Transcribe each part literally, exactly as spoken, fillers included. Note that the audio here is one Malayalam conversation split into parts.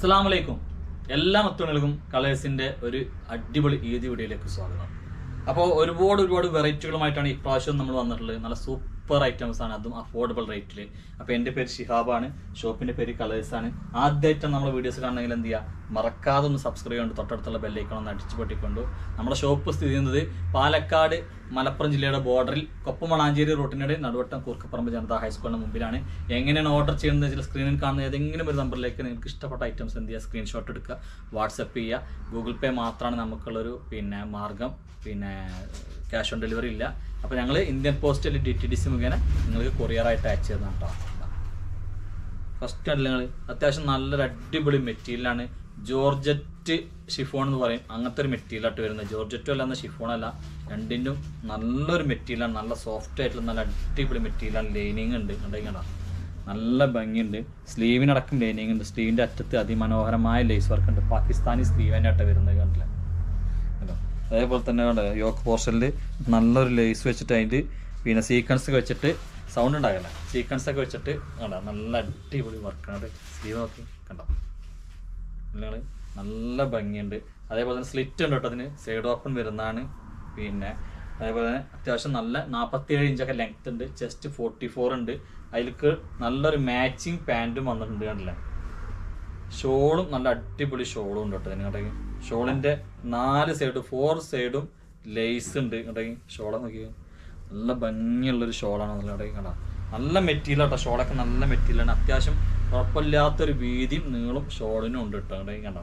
അസ്സലാമലൈക്കും. എല്ലാ മത്തുകൾക്കും കളേഴ്സിന്റെ ഒരു അടിപൊളി ഈദ് വീഡിയോയിലേക്ക് സ്വാഗതം. അപ്പോൾ ഒരുപാട് ഒരുപാട് വെറൈറ്റികളുമായിട്ടാണ് ഇപ്രാവശ്യം നമ്മൾ വന്നിട്ടുള്ളത്. നല്ല സൂപ്പർ ഐറ്റംസ് ആണ്, അതും അഫോർഡബിൾ റേറ്റിൽ. അപ്പോൾ എൻ്റെ പേര് ഷിഹാബാണ്, ഷോപ്പിന്റെ പേര് കളേഴ്സാണ്. ആദ്യമായിട്ടാണ് നമ്മുടെ വീഡിയോസ് കാണണമെങ്കിൽ എന്ത് ചെയ്യുക, മറക്കാതെ ഒന്ന് സബ്സ്ക്രൈബ് ചെയ്തുകൊണ്ട് തൊട്ടടുത്തുള്ള ബെല്ലൈക്കൺ ഒന്ന് അടിച്ചു പൊട്ടിക്കൊണ്ട്. നമ്മുടെ ഷോപ്പ് സ്ഥിതി ചെയ്യുന്നത് പാലക്കാട് മലപ്പുറം ജില്ലയുടെ ബോർഡറിൽ കൊപ്പം-വളാഞ്ചേരി റൂട്ടിനിടെ നടുവട്ടം കൂർക്കപ്പറമ്പ് ജനതാ ഹൈസ്കൂളിന് മുമ്പിലാണ്. എങ്ങനെയാണ് ഓർഡർ ചെയ്യുന്നത് വെച്ചാൽ സ്ക്രീനിൽ കാണുന്ന ഏതെങ്കിലും ഒരു നമ്പറിലേക്ക് നിങ്ങൾക്ക് ഇഷ്ടപ്പെട്ട ഐറ്റംസ് എന്ത് ചെയ്യുക, സ്ക്രീൻഷോട്ട് എടുക്കുക, വാട്സപ്പ് ചെയ്യുക. ഗൂഗിൾ പേ മാത്രമാണ് നമുക്കുള്ളൊരു പിന്നെ മാർഗം, പിന്നെ ക്യാഷ് ഓൺ ഡെലിവറി ഇല്ല. അപ്പോൾ ഞങ്ങൾ ഇന്ത്യൻ പോസ്റ്റിൽ ഡി ടി ഡി സി മുഖേന നിങ്ങൾക്ക് കൊറിയറായിട്ട് അയച്ചു തരുന്നതാണ് കേട്ടോ. ഫസ്റ്റ് അല്ല, നിങ്ങൾ അത്യാവശ്യം നല്ലൊരു അടിപൊളി മെറ്റീരിയലാണ്. ജോർജറ്റ് ഷിഫോൺ എന്ന് പറയും, അങ്ങനത്തെ ഒരു മെറ്റീരിയലായിട്ട് വരുന്നത്. ജോർജറ്റും അല്ല, എന്നാൽ ഷിഫോണല്ല, രണ്ടിനും നല്ലൊരു മെറ്റീരിയലാണ്. നല്ല സോഫ്റ്റ് ആയിട്ടുള്ള നല്ല അടിപൊളി മെറ്റീരിയലാണ്. ലൈനിങ് ഉണ്ട്, ഉണ്ടെങ്കിൽ നല്ല ഭംഗിയുണ്ട്. സ്ലീവിനടക്കം ലൈനിങ് ഉണ്ട്. സ്ലീവിൻ്റെ അറ്റത്ത് അതിമനോഹരമായ ലേസ് വർക്ക് ഉണ്ട്. പാകിസ്ഥാനി സ്ലീവ് തന്നെയായിട്ട് വരുന്നത്, കണ്ടില്ല. അതേപോലെ തന്നെ യോക്ക് പോർഷനിൽ നല്ലൊരു ലേസ് വെച്ചിട്ട് അതിൻ്റെ പിന്നെ സീക്വൻസ് ഒക്കെ വെച്ചിട്ട് സൗണ്ട് ഉണ്ടാകില്ല, സീക്വൻസ് ഒക്കെ വെച്ചിട്ട് കണ്ടോ, നല്ല അടിപൊളി വർക്കാണ്. സ്ലീവ് നോക്കി കണ്ടോ, നിങ്ങൾ നല്ല ഭംഗിയുണ്ട്. അതേപോലെ തന്നെ സ്ലിറ്റ് ഉണ്ട് കേട്ടോ, അതിന് സൈഡ് ഓപ്പൺ വരുന്നതാണ്. പിന്നെ അതേപോലെ തന്നെ അത്യാവശ്യം നല്ല നാൽപ്പത്തി ഏഴ് ഇഞ്ചൊക്കെ ലെങ്ത് ഉണ്ട്. ചെസ്റ്റ് ഫോർട്ടി ഫോർ ഉണ്ട്. അതിലേക്ക് നല്ലൊരു മാച്ചിങ് പാൻറ്റും വന്നിട്ടുണ്ട്, കണ്ടില്ലേ. ഷോളും നല്ല അടിപൊളി ഷോളും ഉണ്ട് കേട്ടോ. നിങ്ങളുടെ ഷോളിൻ്റെ നാല് സൈഡും ഫോർ സൈഡും ലേസ് ഉണ്ട്. ഇങ്ങോട്ടേക്ക് ഷോളെ നോക്കി, നല്ല ഭംഗിയുള്ളൊരു ഷോളാണ്. നിങ്ങളുടെ കാണാം, നല്ല മെറ്റീരിയൽ കേട്ടോ. ഷോളൊക്കെ നല്ല മെറ്റീരിയലാണ്. അത്യാവശ്യം കുഴപ്പമില്ലാത്തൊരു വീതിയും നീളും ഷോളിനും ഉണ്ട് കേട്ടോ. ഇങ്ങോട്ടേക്ക് കണ്ടോ.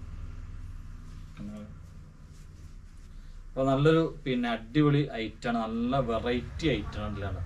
അപ്പോൾ നല്ലൊരു പിന്നെ അടിപൊളി ഐറ്റാണ്, നല്ല വെറൈറ്റി ഐറ്റാണ് ഇതിലാണ്.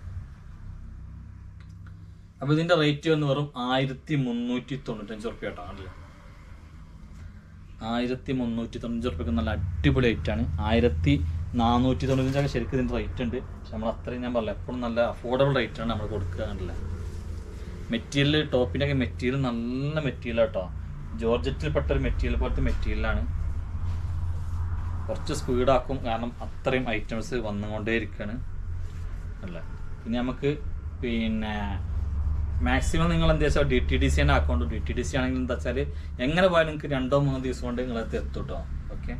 അപ്പോൾ ഇതിൻ്റെ റേറ്റ് വന്ന് വെറും ആയിരത്തി മുന്നൂറ്റി തൊണ്ണൂറ്റഞ്ച് റുപ്യ കേട്ടോ. ആണല്ലേ, ആയിരത്തി മുന്നൂറ്റി തൊണ്ണൂറ്റഞ്ച് റുപ്യക്ക് നല്ല അടിപൊളി ഐറ്റാണ്. ആയിരത്തി നാനൂറ്റി തൊണ്ണൂറ്റഞ്ചൊക്കെ ശരിക്കും ഇതിൻ്റെ റേറ്റ് ഉണ്ട്. പക്ഷെ നമ്മൾ അത്രയും ഞാൻ പറഞ്ഞില്ല, എപ്പോഴും നല്ല അഫോർഡബിൾ റേറ്റാണ് നമ്മൾ കൊടുക്കുക, കണ്ടില്ല. മെറ്റീരിയൽ ടോപ്പിൻ്റെ ഒക്കെ മെറ്റീരിയൽ നല്ല മെറ്റീരിയൽ കേട്ടോ. ജോർജറ്റിൽ പെട്ടൊരു മെറ്റീരിയൽ പോലത്തെ മെറ്റീരിയലാണ്. കുറച്ച് സ്പീഡാക്കും, കാരണം അത്രയും ഐറ്റംസ് വന്നുകൊണ്ടേ ഇരിക്കുകയാണ് അല്ലേ. പിന്നെ നമുക്ക് പിന്നെ മാക്സിമം നിങ്ങൾ എന്താ വെച്ചാൽ ഡി ടി ഡി സി തന്നെ account. D T D C ആണെങ്കിൽ എന്താ വെച്ചാൽ എങ്ങനെ പോയാലും നിങ്ങൾക്ക് രണ്ടോ മൂന്നോ ദിവസം കൊണ്ട് നിങ്ങളത് എത്തും കേട്ടോ. ഓക്കെ,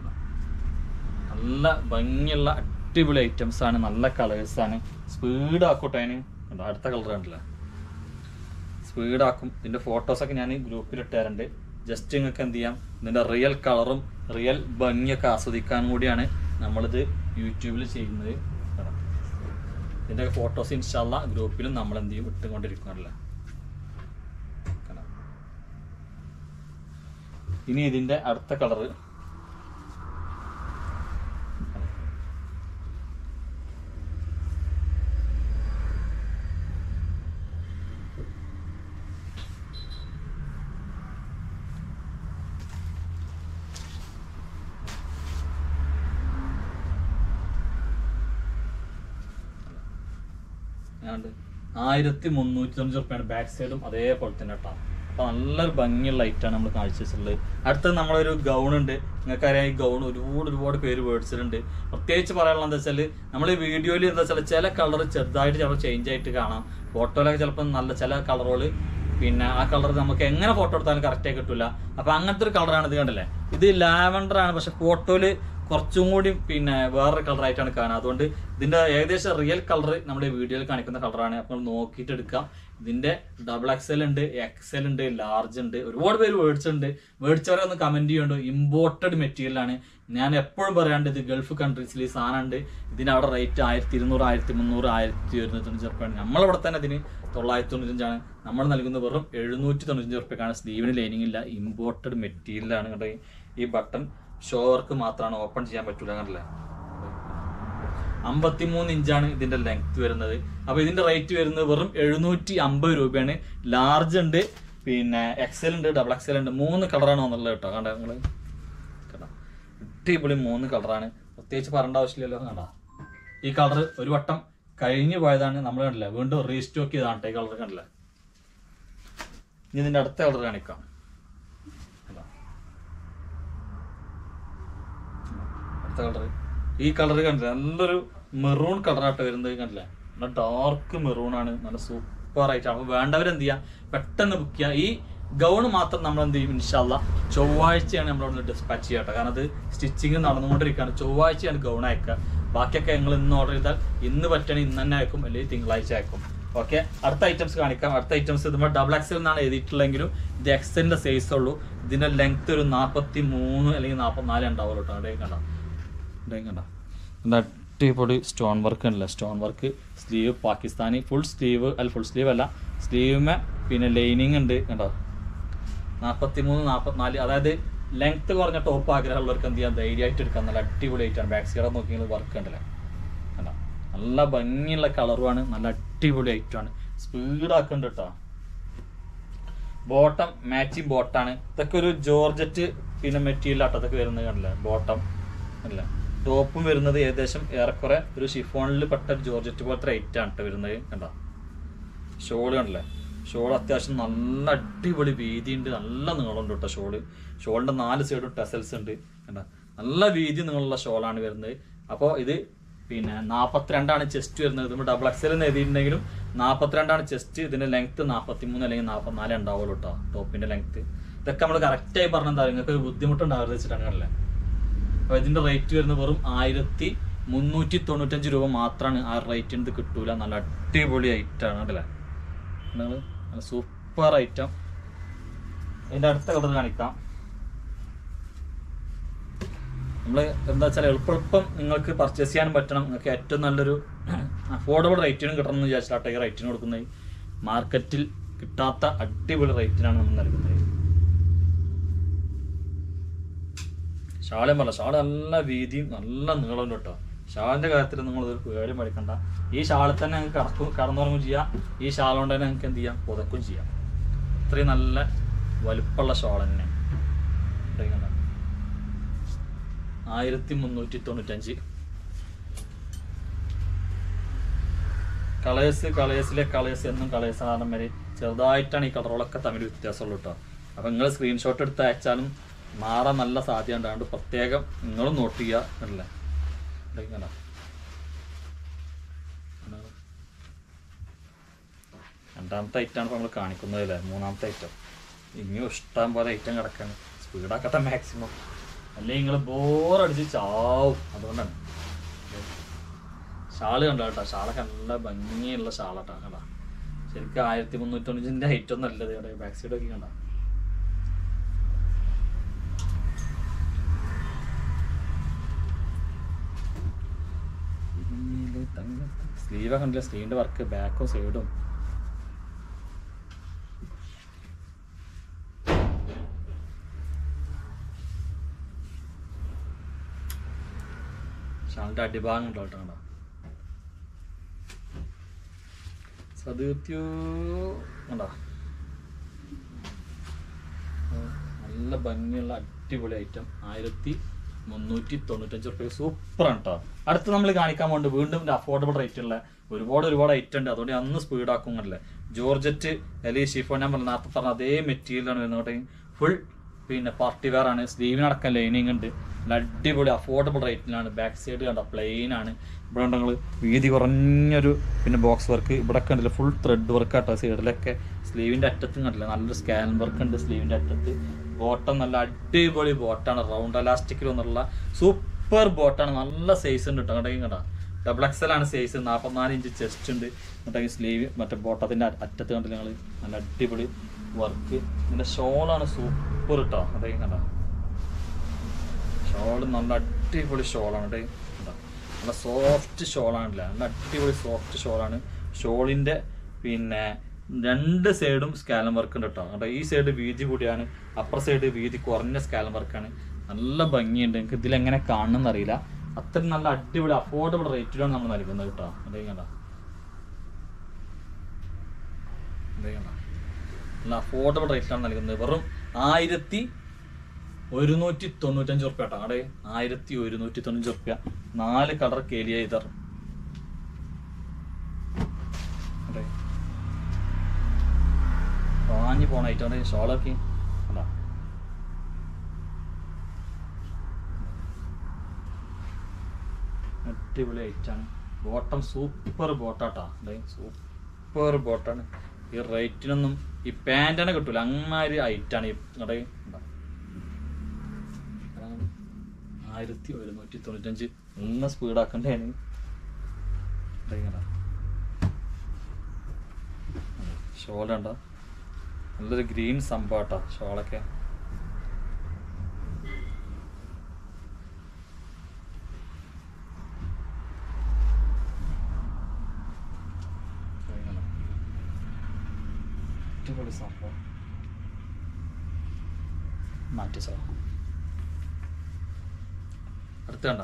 നല്ല ഭംഗിയുള്ള അടിപൊളി ഐറ്റംസ് ആണ്, നല്ല കളേഴ്സാണ്. സ്പീഡാക്കൂട്ടോ അതിന്. അടുത്ത കളർ കണ്ടില്ല, സ്പീഡാക്കും. ഇതിൻ്റെ ഫോട്ടോസൊക്കെ ഞാൻ ഗ്രൂപ്പിൽ ഇട്ടുതരുന്നുണ്ട്. ജസ്റ്റ് നിങ്ങൾക്ക് എന്ത് ചെയ്യാം, ഇതിൻ്റെ റിയൽ കളറും റിയൽ ഭംഗിയൊക്കെ ആസ്വദിക്കാൻ കൂടിയാണ് നമ്മളിത് യൂട്യൂബിൽ ചെയ്യുന്നത്. ഇതിൻ്റെ ഫോട്ടോസ് ഇൻഷാല്ല ഗ്രൂപ്പിലും നമ്മൾ എന്ത് ചെയ്യും ഇട്ടുകൊണ്ടിരിക്കുകയല്ല. ഇനി ഇതിൻ്റെ അടുത്ത കളറ് ആയിരത്തി മുന്നൂറ്റി തൊണ്ണൂറ്റി റുപ്യാണ്. ബാക്ക് സൈഡും അതേപോലെ തന്നെ കേട്ടോ. അപ്പോൾ നല്ലൊരു ഭംഗിയുള്ള ലൈറ്റാണ് നമ്മൾ കാഴ്ച വെച്ചിട്ടുള്ളത്. അടുത്തത് നമ്മളൊരു ഗൗൺ ഉണ്ട്. നിങ്ങൾക്കറിയാം, ഈ ഗൗൺ ഒരുപാട് ഒരുപാട് പേര് മേടിച്ചിട്ടുണ്ട്. പ്രത്യേകിച്ച് പറയാനുള്ളത് എന്താ വെച്ചാൽ, നമ്മൾ ഈ വീഡിയോയിൽ എന്താ വെച്ചാൽ ചില കളർ ചെറുതായിട്ട് ചിലപ്പോൾ ചേഞ്ച് ആയിട്ട് കാണാം. ഫോട്ടോയിലൊക്കെ ചിലപ്പോൾ നല്ല ചില കളറുകൾ പിന്നെ ആ കളർ നമുക്ക് എങ്ങനെ ഫോട്ടോ എടുത്താലും കറക്റ്റായി കിട്ടില്ല. അപ്പോൾ അങ്ങനത്തെ ഒരു കളറാണ് ഇത്, കണ്ടല്ലേ. ഇത് ലാവൻഡർ ആണ്, പക്ഷെ ഫോട്ടോയിൽ കുറച്ചും കൂടി പിന്നെ വേറൊരു കളറായിട്ടാണ് കാണുക. അതുകൊണ്ട് ഇതിൻ്റെ ഏകദേശം റിയൽ കളർ നമ്മുടെ വീഡിയോയിൽ കാണിക്കുന്ന കളറാണ്. അപ്പോൾ നോക്കിയിട്ട് എടുക്കാം. ഇതിൻ്റെ ഡബിൾ എക്സൽ ഉണ്ട്, എക്സൽ ഉണ്ട്, ലാർജ് ഉണ്ട്. ഒരുപാട് പേര് മേടിച്ചിട്ടുണ്ട്. മേടിച്ചവരെ ഒന്ന് കമൻറ്റ് ചെയ്യുന്നുണ്ട്. ഇമ്പോർട്ടഡ് മെറ്റീരിയലാണ്. ഞാൻ എപ്പോഴും പറയാണ്ട്, ഇത് ഗൾഫ് കൺട്രീസിൽ ഈ സാധനം ഉണ്ട്. ഇതിന് അവിടെ റേറ്റ് ആയിരത്തി ഇരുന്നൂറ് ആയിരത്തി മുന്നൂറ് ആയിരത്തി ഒരുന്നൂറ്റി തൊണ്ണൂറ്റി റുപ്യാണ്. നമ്മളിവിടെ തന്നെ ഇതിന് തൊള്ളായിരത്തി തൊണ്ണൂറ്റഞ്ചാണ്. നമ്മൾ നൽകുന്നത് വെറും എഴുന്നൂറ്റി തൊണ്ണൂറ്റഞ്ച് റുപ്യക്കാണ്. സ്ലീവിന് ലൈനിങ് ഇല്ല, ഇമ്പോർട്ടഡ് മെറ്റീരിയലാണ്. കണ്ടോ, ഈ ബട്ടൺ ഷോ വർക്ക് മാത്രമാണ്, ഓപ്പൺ ചെയ്യാൻ പറ്റൂല, കണ്ടില്ലേ. അമ്പത്തിമൂന്ന് ഇഞ്ചാണ് ഇതിന്റെ ലെങ്ത് വരുന്നത്. അപ്പൊ ഇതിന്റെ റേറ്റ് വരുന്നത് വെറും എഴുന്നൂറ്റി അമ്പത് രൂപയാണ്. ലാർജ് ഉണ്ട്, പിന്നെ എക്സൽ ഉണ്ട്, ഡബിൾ എക്സൽ ഉണ്ട്. മൂന്ന് കളറാണ് വന്നുള്ളത് കേട്ടോ. കണ്ട നിങ്ങള് കേട്ടോ, അടിപൊളി മൂന്ന് കളറാണ്. പ്രത്യേകിച്ച് പറയേണ്ട ആവശ്യമില്ലല്ലോ. കണ്ട ഈ കളർ ഒരു വട്ടം കഴിഞ്ഞു പോയതാണ്, നമ്മൾ കണ്ടില്ല, വീണ്ടും റീസ്റ്റോക്ക് ചെയ്താണ് ഈ കളർ, കണ്ടില്ല. ഇനി ഇതിന്റെ അടുത്ത കളർ കാണിക്കാം. കളർ ഈ കളർ കണ്ടില്ല, നല്ലൊരു മെറൂൺ കളറായിട്ട് വരുന്നത്, കണ്ടില്ല. നല്ല ഡാർക്ക് മെറൂൺ ആണ്, നല്ല സൂപ്പർ ആയിട്ടാണ്. അപ്പോൾ വേണ്ടവരെന്ത് ചെയ്യുക, പെട്ടെന്ന് ബുക്ക് ചെയ്യുക. ഈ ഗൗണ് മാത്രം നമ്മൾ എന്ത് ചെയ്യും ഇൻഷാല്ലാ ചൊവ്വാഴ്ചയാണ് നമ്മളവിടെ ഡിസ്പാച്ച് ചെയ്യട്ടെ. കാരണം അത് സ്റ്റിച്ചിങ് നടന്നുകൊണ്ടിരിക്കുകയാണ്. ചൊവ്വാഴ്ചയാണ് ഗൗൺ അയക്കുക. ബാക്കിയൊക്കെ ഞങ്ങൾ ഇന്ന് ഓർഡർ ചെയ്താൽ ഇന്ന് പറ്റുകയാണെങ്കിൽ ഇന്ന് തന്നെ അയക്കും, അല്ലെങ്കിൽ തിങ്കളാഴ്ച അയക്കും. ഓക്കെ, അടുത്ത ഐറ്റംസ് കാണിക്കാം. അടുത്ത ഐറ്റംസ് നമ്മൾ ഡബിൾ എക്സൽ എന്നാണ് എഴുതിയിട്ടുള്ളെങ്കിലും ഇത് എക്സലിൻ്റെ സൈസ് ഉള്ളൂ. ഇതിൻ്റെ ലെങ്ത് ഒരു നാൽപ്പത്തി മൂന്ന് അല്ലെങ്കിൽ നാൽപ്പത്തിനാല് ഉണ്ടാവുള്ളൂ കേട്ടോ. അവിടെ കണ്ട ഇവിടെ കണ്ട എന്താ അടിപൊളി സ്റ്റോൺ വർക്ക് ഉണ്ടല്ലേ. Stone work sleeve Pakistani full sleeve അല്ല ഫുൾ സ്ലീവ് അല്ല സ്ലീവുമേ പിന്നെ ലൈനിങ് ഉണ്ട് കണ്ടോ. നാൽപ്പത്തി മൂന്ന് നാൽപ്പത്തിനാല് അതായത് ലെങ്ത്ത് കുറഞ്ഞ ടോപ്പ് ആഗ്രഹമുള്ളവർക്ക് എന്ത് ചെയ്യാം ധൈര്യമായിട്ട് എടുക്കാം. നല്ല അടിപൊളിയായിട്ടാണ്. ബാക്ക് സൈഡ് നോക്കിയാൽ വർക്ക് ഉണ്ടല്ലേ കണ്ടോ. നല്ല ഭംഗിയുള്ള കളറുമാണ്, നല്ല അടിപൊളി ഐറ്റമാണ്. സ്പീഡാക്കുന്നുണ്ട് കേട്ടോ. ബോട്ടം മാച്ചിങ് ബോട്ടാണ്. ഇതൊക്കെ ഒരു ജോർജറ്റ് പിന്നെ മെറ്റീരിയൽ ആട്ടോ ഇതൊക്കെ വരുന്നത് കണ്ടില്ലേ. ബോട്ടം അല്ല ടോപ്പും വരുന്നത് ഏകദേശം ഏറെക്കുറെ ഒരു ഷിഫോണിൽ പെട്ട ജോർജറ്റ് പോലത്തെ ഐറ്റാണ് കേട്ടോ വരുന്നത് കണ്ടോ. ഷോള് കണ്ടല്ലേ. ഷോൾ അത്യാവശ്യം നല്ല അടിപൊളി വീതിയുണ്ട്, നല്ല നീളമുണ്ട് കേട്ടോ ഷോള്. ഷോളിൻ്റെ നാല് സൈഡും ടെസൽസ് ഉണ്ട് കണ്ടോ. നല്ല വീതി നീളമുള്ള ഷോളാണ് വരുന്നത്. അപ്പോൾ ഇത് പിന്നെ നാൽപ്പത്തിരണ്ടാണ് ചെസ്റ്റ് വരുന്നത്. നമ്മൾ ഡബിൾ എക്സൽ എന്ന് എഴുതിയിട്ടുണ്ടെങ്കിലും നാൽപ്പത്തിരണ്ടാണ് ചെസ്റ്റ്. ഇതിൻ്റെ ലെങ്ത്ത് നാൽപ്പത്തി മൂന്ന് അല്ലെങ്കിൽ നാൽപ്പത്തിനാല് ഉണ്ടാവുള്ളൂ കേട്ടോ ടോപ്പിൻ്റെ ലെങ്ത്ത്. ഇതൊക്കെ നമ്മൾ കറക്റ്റായി പറഞ്ഞാൽ നിങ്ങൾക്ക് ഒരു ബുദ്ധിമുട്ടുണ്ടാവരുത് വെച്ചിട്ടാണ് കണ്ടല്ലേ. അപ്പോൾ ഇതിൻ്റെ റേറ്റ് വരുന്നത് വെറും ആയിരത്തി മുന്നൂറ്റി തൊണ്ണൂറ്റഞ്ച് രൂപ മാത്രമാണ്. ആ റേറ്റിന് ഇത് കിട്ടൂല. നല്ല അടിപൊളി ഐറ്റമാണ് അല്ലേ. നിങ്ങൾ നല്ല സൂപ്പർ ഐറ്റം. ഇതിൻ്റെ അടുത്ത കളർ കാണിക്കാം. നമ്മൾ എന്താ വെച്ചാൽ എളുപ്പം നിങ്ങൾക്ക് പർച്ചേസ് ചെയ്യാൻ പറ്റണം. നിങ്ങൾക്ക് ഏറ്റവും നല്ലൊരു അഫോർഡബിൾ റേറ്റിനും കിട്ടണം എന്ന് വിചാരിച്ചാൽ ഈ റേറ്റിന് കൊടുക്കുന്നത്. മാർക്കറ്റിൽ കിട്ടാത്ത അടിപൊളി റേറ്റിനാണ് നമ്മൾ നൽകുന്നത്. ഷാളും പറ ഷാൾ നല്ല വീതിയും നല്ല നീളവും കേട്ടോ. ഷാളിൻ്റെ കാര്യത്തിൽ നിങ്ങളൊരു പേടി മേടിക്കണ്ട. ഈ ഷാളിൽ തന്നെ ഞങ്ങൾക്ക് കടക്കും കടന്നുറങ്ങും ചെയ്യാം. ഈ ഷാൾ കൊണ്ട് തന്നെ നിങ്ങൾക്ക് എന്ത് ചെയ്യാം പുതക്കും ചെയ്യാം. അത്രയും നല്ല വലുപ്പമുള്ള ഷാൾ തന്നെ. ആയിരത്തി മുന്നൂറ്റി തൊണ്ണൂറ്റഞ്ച്. കളേഴ്സ് കളേഴ്സിലെ കളേഴ്സ് എന്നും കളേഴ്സ് കാരണം വരെ ചെറുതായിട്ടാണ് ഈ കളറുകളൊക്കെ തമ്മിൽ വ്യത്യാസമുള്ളൂ കേട്ടോ. അപ്പം നിങ്ങൾ സ്ക്രീൻഷോട്ട് എടുത്ത് അയച്ചാലും മാറാൻ നല്ല സാധ്യത ഉണ്ടാകുകൊണ്ട് പ്രത്യേകം നിങ്ങളും നോട്ട് ചെയ്യുക അല്ലേ. രണ്ടാമത്തെ ഐറ്റമാണ് ഇപ്പോൾ നമ്മൾ കാണിക്കുന്നത് അല്ലേ. മൂന്നാമത്തെ ഐറ്റം ഇനിയും ഇഷ്ടം പോലെ ഐറ്റം കിടക്കാണ്. സ്പീഡാക്കട്ടെ മാക്സിമം, അല്ലെങ്കിൽ നിങ്ങൾ ബോറടിച്ച് ചാവും. അതുകൊണ്ടാണ് ഷാള് കണ്ടോ കേട്ടോ. ഷാളൊക്കെ നല്ല ഭംഗിയുള്ള ഷാളാട്ടോ കണ്ടാ. ശരിക്കും ആയിരത്തി മുന്നൂറ്റി തൊണ്ണൂറ്റിൻ്റെ ഐറ്റം നല്ലത് ഇവിടെ ബാക്ക് സൈഡൊക്കെ കണ്ട. സ്ലീവൊക്കെ ഉണ്ടല്ലേ. സ്ലീവിൻ്റെ വർക്ക് ബാക്കും സൈഡും ഷാളിൻ്റെ അടിഭാഗം ഉണ്ടോ കേട്ടോ കണ്ടോ. സദ്യോ കണ്ടോ. നല്ല ഭംഗിയുള്ള അടിപൊളി ഐറ്റം. ആയിരത്തി മുന്നൂറ്റി തൊണ്ണൂറ്റഞ്ച് റുപ്യ സൂപ്പറാണ് കേട്ടോ. അടുത്ത് നമ്മൾ കാണിക്കാൻ പോകുന്നുണ്ട് വീണ്ടും അഫോർഡബിൾ റേറ്റുള്ള ഒരുപാട് ഒരുപാട് ഐറ്റം ഉണ്ട്. അതുകൊണ്ട് അന്ന് സ്പീഡാക്കുമല്ലേ. ജോർജറ്റ് അല്ലെങ്കിൽ ഷിഫോൺ ഞാൻ പറഞ്ഞ നേരത്തെ പറഞ്ഞ അതേ മെറ്റീരിയലാണ് വരുന്നത്. ഫുൾ പിന്നെ പാർട്ടി വെയർ ആണ്. സ്ലീവിനടക്കം ലൈനിങ് ഉണ്ട്. നല്ല അടിപൊളി അഫോർഡബിൾ റേറ്റിലാണ്. ബാക്ക് സൈഡ് കണ്ട പ്ലെയിൻ ആണ്. ഇവിടെ ഉണ്ടെങ്കിൽ വീതി കുറഞ്ഞൊരു പിന്നെ ബോക്സ് വർക്ക് ഇവിടെ ഒക്കെ ഉണ്ടല്ലോ. ഫുൾ ത്രെഡ് വർക്ക് ആട്ടോ സൈഡിലൊക്കെ. സ്ലീവിൻ്റെ അറ്റത്തും കണ്ടില്ല നല്ല സ്കാൻ വർക്ക് ഉണ്ട് സ്ലീവിൻ്റെ അറ്റത്ത്. ബോട്ടം നല്ല അടിപൊളി ബോട്ടാണ്. റൗണ്ട് എലാസ്റ്റിക്കിൽ വന്നുള്ള സൂപ്പർ ബോട്ടാണ്. നല്ല സൈസ് ഉണ്ട് കേട്ടോ. അങ്ങോട്ടേക്കും കണ്ട ഡബിൾ എക്സൽ ആണ് സൈസ്. നാൽപ്പത്തിനാല് ഇഞ്ച് ചെസ്റ്റ് ഉണ്ട്. എന്നിട്ട് സ്ലീവ് മറ്റേ ബോട്ടത്തിൻ്റെ അറ്റത്ത് കണ്ടില്ല നിങ്ങൾ. നല്ല അടിപൊളി വർക്ക്. ഇതിൻ്റെ ഷോളാണ് സൂപ്പർ കേട്ടോ. അങ്ങോട്ടേക്കും കണ്ട ഷോള് നല്ല അടിപൊളി ഷോളാണ് കേട്ടോ. നല്ല സോഫ്റ്റ് ഷോളാണല്ലേ. നല്ല അടിപൊളി സോഫ്റ്റ് ഷോളാണ്. ഷോളിൻ്റെ പിന്നെ രണ്ട് സൈഡും സ്കാലം വർക്ക് ഉണ്ട് കേട്ടോ. കേട്ടോ ഈ സൈഡ് വീതി കൂടിയാണ്, അപ്പർ സൈഡ് വീതി കുറഞ്ഞ സ്കാലം വർക്കാണ്. നല്ല ഭംഗിയുണ്ട്. എനിക്ക് ഇതിലെങ്ങനെ കാണണമെന്ന് അറിയില്ല. അത്രയും നല്ല അടിപൊളി അഫോർഡബിൾ റേറ്റിലാണ് നമ്മൾ നൽകുന്നത് കേട്ടോ. അതേ കണ്ട അതേ കണ്ട നല്ല അഫോർഡബിൾ റേറ്റിലാണ് നൽകുന്നത്. വെറും ആയിരത്തി ഒരുന്നൂറ്റി തൊണ്ണൂറ്റഞ്ച് റുപ്യ കേട്ടോ. അവിടെ ആയിരത്തി ഒരുന്നൂറ്റി തൊണ്ണൂറ്റഞ്ച് റുപ്യ. നാല് കളർ കേലിയ ഇതർ. അതെ വാങ്ങി പോണായിട്ടാണ് ഷോളൊക്കെ അല്ല. അടിപൊളി ഐറ്റാണ്. Bottom super ബോട്ടാട്ടാ. അതെ സൂപ്പർ ബോട്ടാണ്. ഈ റേറ്റിനൊന്നും ഈ പാൻറ് തന്നെ കിട്ടൂല. അങ്ങമാതിരി ഐറ്റാണ് ഈ നിങ്ങളുടെ ആയിരത്തി ഒരുന്നൂറ്റി തൊണ്ണൂറ്റഞ്ച് നല്ല സ്പീഡാക്കണ്ടേന്. ഷോളുണ്ടോ നല്ലൊരു ഗ്രീൻ സംഭവട്ടാ ഷോളൊക്കെ. അടിപൊളി സംഭവം. മാറ്റി സാർ അടുത്ത കണ്ട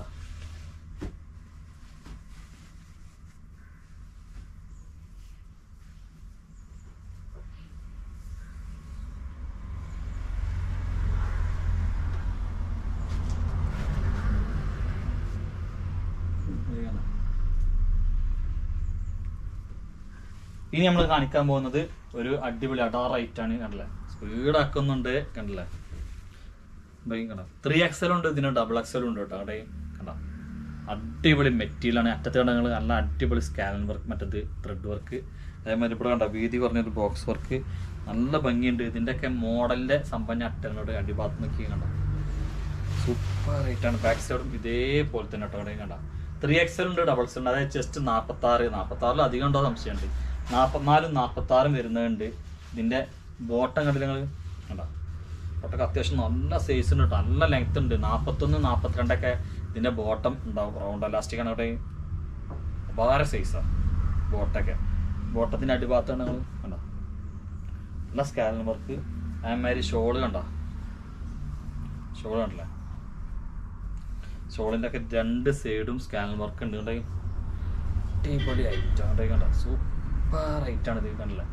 ഇനി നമ്മൾ കാണിക്കാൻ പോകുന്നത് ഒരു അടിപൊളി അടാർ റൈറ്റാണ്. കണ്ടല്ലേ സ്പീഡാക്കുന്നുണ്ട്. കണ്ടല്ലേ കണ്ട ത്രീ എക്സൽ ഉണ്ട്, ഇതിന് ഡബിൾ എക്സൽ ഉണ്ട് കേട്ടോ. അവിടെ കണ്ട അടിപൊളി മെറ്റീരിയലാണ്. അറ്റത്തെ കണ്ടങ്ങൾ നല്ല അടിപൊളി സ്കാലൻ വർക്ക്, മറ്റേത് ത്രെഡ് വർക്ക്. അതേമാതിരി ഇവിടെ കണ്ട വീതി കുറഞ്ഞൊരു ബോക്സ് വർക്ക് നല്ല ഭംഗിയുണ്ട്. ഇതിൻ്റെയൊക്കെ മോഡലിൻ്റെ സമ്പന്ന അറ്റങ്ങളോട് അടിഭാഗത്ത് നോക്കി കണ്ട സൂപ്പർ റൈറ്റാണ്. ബാക്ക് സൈഡും ഇതേപോലെ തന്നെ കേട്ടോ. അവിടെ കണ്ട ത്രീ എക്സൽ ഉണ്ട്, ഡബിൾ എക്സൽ ഉണ്ട്. അതായത് ജസ്റ്റ് നാൽപ്പത്താറ് നാൽപ്പത്താറിൽ അധികം ഉണ്ടോ സംശയമുണ്ട്. നാൽപ്പത്തിനാലും നാൽപ്പത്താറും വരുന്നുണ്ട്. ഇതിൻ്റെ ബോട്ടം കണ്ടില്ല നിങ്ങൾ കണ്ടോ. ബോട്ടൊക്കെ അത്യാവശ്യം നല്ല സൈസ് ഉണ്ട് കേട്ടോ, നല്ല ലെങ്ത് ഉണ്ട്. നാൽപ്പത്തൊന്ന് നാൽപ്പത്തിരണ്ടൊക്കെ ഇതിൻ്റെ ബോട്ടം ഉണ്ടാവും. റൗണ്ട് എലാസ്റ്റിക് ആണ് അവിടെ, വളരെ സൈസാണ് ബോട്ടൊക്കെ. ബോട്ടത്തിൻ്റെ അടിഭാഗത്താണ് നിങ്ങൾ കണ്ടോ നല്ല സ്കാലൻ വർക്ക്. അതേമാതിരി ഷോള് കണ്ടോ, ഷോൾ കണ്ടല്ലേ. ഷോളിൻ്റെ ഒക്കെ രണ്ട് സൈഡും സ്കാലൻ വർക്ക് ഉണ്ട്. കണ്ടേ അടിപൊളി ഐറ്റം കണ്ടേ കണ്ടോ സൂപ്പർ ഐറ്റാണ് ഇത് കണ്ടില്ലേ.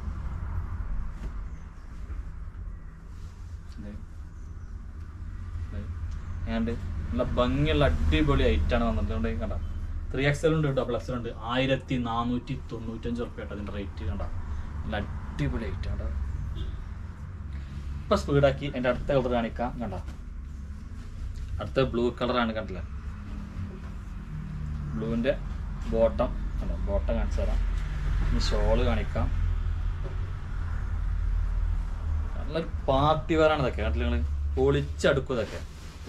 ഏതാണ്ട് നല്ല ഭംഗിയുള്ള അടിപൊളി ഐറ്റാണ് വന്നിട്ടുണ്ട്. കണ്ട ത്രീ എക്സൽ ഉണ്ട്, ഡബിൾ എക്സൽ ഉണ്ട്. ആയിരത്തി നാനൂറ്റി തൊണ്ണൂറ്റഞ്ച് ഉറുപ്പ്യ കേട്ടോ അതിൻ്റെ റേറ്റ്. കണ്ട നല്ല അടിപൊളി ഐറ്റാണ്. ഇപ്പം സ്പീഡാക്കി എൻ്റെ അടുത്ത കളർ കാണിക്കാം. കണ്ട അടുത്ത ബ്ലൂ കളറാണ്. കണ്ടില്ലേ ബ്ലൂവിൻ്റെ ബോട്ടം കണ്ടോ, ബോട്ടം കാണിച്ചു തരാം. ഇനി ഷോള് കാണിക്കാം. നല്ല പാർട്ടി വെയറാണ് ഇതൊക്കെ. കണ്ടില്ല നിങ്ങൾ പൊളിച്ചടുക്കും ഇതൊക്കെ